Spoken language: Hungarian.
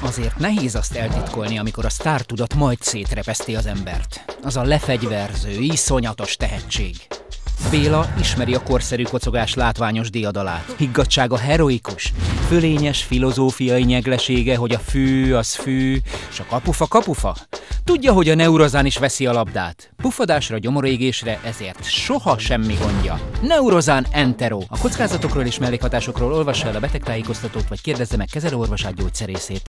Azért nehéz azt eltitkolni, amikor a sztártudat majd szétrepeszti az embert. Az a lefegyverző, iszonyatos tehetség. Béla ismeri a korszerű kocogás látványos diadalát. Higgadtsága heroikus, fölényes filozófiai nyeglesége, hogy a fű az fű, s a kapufa kapufa. Tudja, hogy a Neurozán is veszi a labdát. Puffadásra, gyomorégésre, ezért soha semmi gondja. Neurozán Entero. A kockázatokról és mellékhatásokról olvassa el a betegtájékoztatót, vagy kérdezze meg kezelőorvosát, gyógyszerészét.